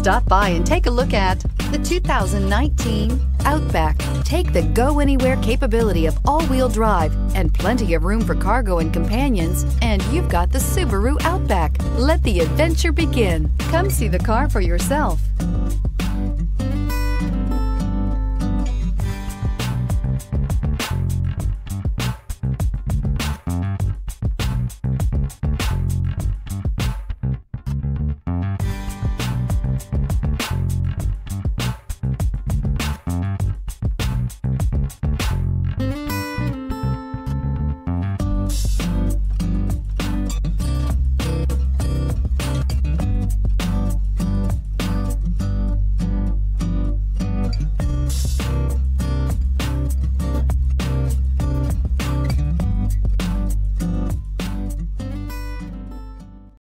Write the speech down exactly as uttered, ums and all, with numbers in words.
Stop by and take a look at the two thousand nineteen Outback. Take the go-anywhere capability of all-wheel drive and plenty of room for cargo and companions, and you've got the Subaru Outback. Let the adventure begin. Come see the car for yourself.